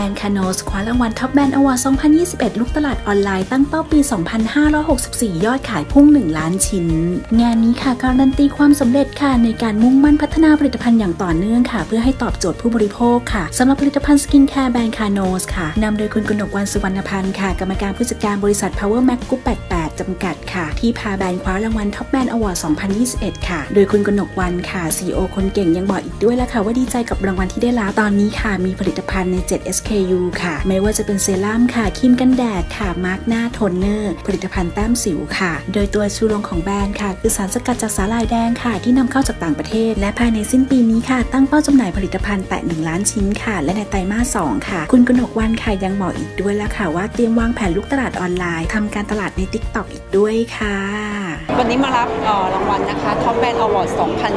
แบรนด์คาโนสคว้ารางวัลท็อปแบรนด์อวอร์ด 2021 ลูกตลาดออนไลน์ตั้งเป้าปี 2564 ยอดขายพุ่ง 1 ล้านชิ้น งานนี้ค่ะการันตีความสำเร็จค่ะในการมุ่งมั่นพัฒนาผลิตภัณฑ์อย่างต่อเนื่องค่ะเพื่อให้ตอบโจทย์ผู้บริโภคค่ะสำหรับผลิตภัณฑ์สกินแคร์แบรนด์คาโนสค่ะนำโดยคุณกนกวรรณ สุวรรณพันธ์ค่ะกรรมการผู้จัดการบริษัท Power Mac Group 88 จำกัดค่ะที่พาแบรนด์คว้ารางวัลท็อปแบรนด์อวอร์ด 2021 ค่ะโดยคุณกนกวรรณค่ะ CEO คนเก่งยังบอกอีกด้วยละค่ะว่าดีใจกับรางวัลที่ได้รับตอนนี้ค่ะมีผลิตภัณฑ์ใน 7 SKU ค่ะไม่ว่าจะเป็นเซรั่มค่ะครีมกันแดดค่ะมาร์กหน้าโทนเนอร์ผลิตภัณฑ์แต้มสิวค่ะโดยตัวชูโรงของแบรนด์ค่ะคือสารสกัดจากสาหร่ายแดงค่ะที่นำเข้าจากต่างประเทศและภายในสิ้นปีนี้ค่ะตั้งเป้าจำหน่ายผลิตภัณฑ์แตะ 1 ล้านชิ้นค่ะและในไตรมาส 2 ค่ะคุณกนกวรรณค่ะยังบอกอีกด้วยละค่ะว่าเตรียมวางแผนลุกตลาดออนไลน์ทำการตลาดใน TikTok อีกด้วยค่ะวันนี้มารับรางวัลนะคะท็อปแบรนด์อวอร์ด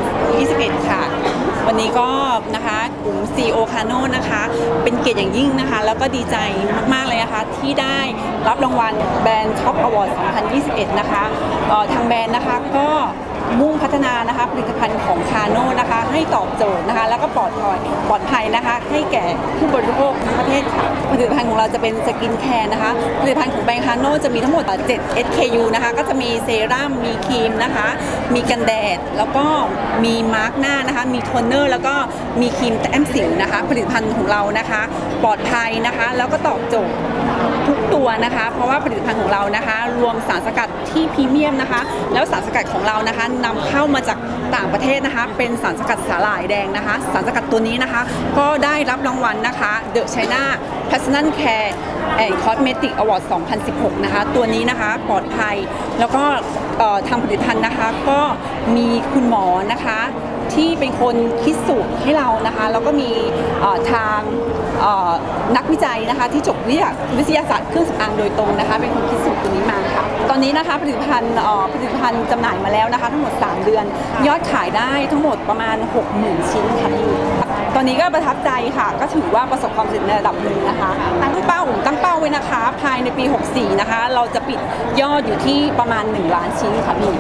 2021 ค่ะวันนี้ก็นะคะกลุ่ม CEO คาโน่นะคะเป็นเกียรติอย่างยิ่งนะคะแล้วก็ดีใจมากๆเลยนะคะที่ได้รับรางวัลแบรนด์ท็อปอวอร์ด 2021 นะคะทางแบรนด์นะคะก็มุ่งพัฒนานะคะผลิตภัณฑ์ของคาโน่นะคะให้ตอบโจทย์นะคะแล้วก็ปลอดภัยนะคะให้แก่ผู้บริโภคทั้งประเทศค่ะผลิตภัณฑ์ของเราจะเป็นสกินแคร์นะคะผลิตภัณฑ์ของแบรนด์คาโน่จะมีทั้งหมด7 SKU นะคะก็จะมีเซรั่มมีครีมนะคะมีกันแดดแล้วก็มีมาร์กหน้านะคะมีโทนเนอร์แล้วก็มีครีมแต้มสิวนะคะผลิตภัณฑ์ของเรานะคะปลอดภัยนะคะแล้วก็ตอบโจทย์ทุกตัวนะคะเพราะว่าผลิตภัณฑ์ของเรานะคะรวมสารสกัดที่พรีเมียมนะคะแล้วสารสกัดของเรานะคะนำเข้ามาจากต่างประเทศนะคะเป็นสารสกัดสาหร่ายแดงนะคะสารสกัดตัวนี้นะคะก็ได้รับรางวัลนะคะ The China Personal Care and Cosmetic Award 2016 นะคะตัวนี้นะคะปลอดภัยแล้วก็ทางผลิตภัณฑ์นะคะก็มีคุณหมอนะคะที่เป็นคนคิดสูตรให้เรานะคะแล้วก็มีทางนักวิจัยนะคะที่จบวิทยาศาสตร์เครื่องสำอางโดยตรงนะคะเป็นคนคิดสูตรตัวนี้มาค่ะตอนนี้นะคะผลิตภัณฑ์จำหน่ายมาแล้วนะคะทั้งหมด3 เดือนยอดขายได้ทั้งหมดประมาณ 60,000 ชิ้นค่ะตอนนี้ก็ประทับใจค่ะก็ถือว่าประสบความสำเร็จในระดับหนึ่งนะคะตั้งเป้าไว้นะคะภายในปี 64 นะคะเราจะปิดยอดอยู่ที่ประมาณ 1 ล้านชิ้นค่ะพี่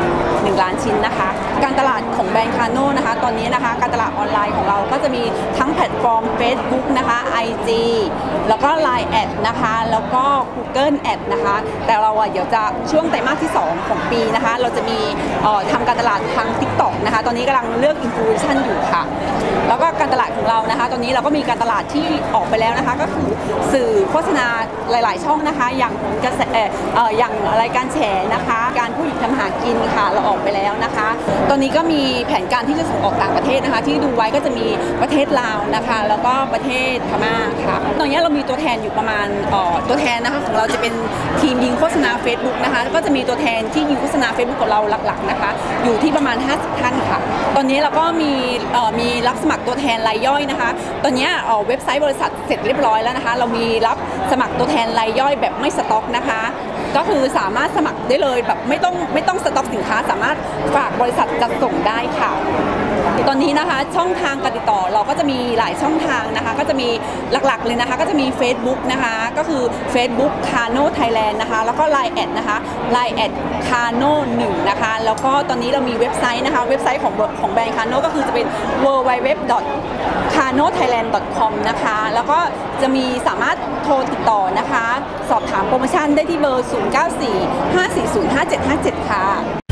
1 ล้านชิ้นนะคะการตลาดของแบรนด์คาโน่นะคะตอนนี้นะคะการตลาดออนไลน์ของเราก็จะมีทั้งแพลตฟอร์ม Facebook นะคะ IG แล้วก็ Line แอดนะคะแล้วก็ Google แอดนะคะแต่เราเดี๋ยวจะช่วงไตรมาสที่ 2 ของปีนะคะเราจะมีทำการตลาดทาง TikTok นะคะตอนนี้กำลังเลือกอินฟลูเอนเซอร์อยู่ค่ะแล้วก็การตลาดของเรานะคะตอนนี้เราก็มีการตลาดที่ออกไปแล้วนะคะก็คือสื่อโฆษณาหลายๆช่องนะคะอย่างกระแสอย่างรายการแฉนะคะการผู้หญิงทำหากินค่ะเราออกไปแล้วนะคะตอนนี้ก็มีแผนการที่จะส่งออกต่างประเทศนะคะที่ดูไว้ก็จะมีประเทศลาวนะคะแล้วก็ประเทศพม่าค่ะตอนนี้เรามีตัวแทนอยู่ประมาณตัวแทนนะคะของเราจะเป็นทีมยิงโฆษณา Facebook นะคะก็จะมีตัวแทนที่ยิงโฆษณา Facebook กับเราหลักๆนะคะอยู่ที่ประมาณ50 ท่านค่ะตอนนี้เราก็มีรับสมัครตัวแทนรายย่อยนะคะตอนนี้เว็บไซต์บริษัทเสร็จเรียบร้อยแล้วนะคะเรามีรับสมัครตัวแทนรายย่อยแบบไม่สต็อกนะคะก็คือสามารถสมัครได้เลยแบบไม่ต้องสต็อกสินค้าสามารถฝากบริษัทจัดส่งได้ค่ะตอนนี้นะคะช่องทางการติดต่อเราก็จะมีหลายช่องทางนะคะก็จะมีหลักๆเลยนะคะก็จะมี Facebook นะคะก็คือ Facebook Kano Thailand นะคะแล้วก็ Line แอดนะคะ Line แอด Kano 1นะคะแล้วก็ตอนนี้เรามีเว็บไซต์นะคะเว็บไซต์ของแบรนด์ Kano ก็คือจะเป็น www.kanothailand.com นะคะแล้วก็จะมีสามารถโทรติดต่อนะคะสอบถามโปรโมชั่นได้ที่เบอร์ 0945405757 ค่ะ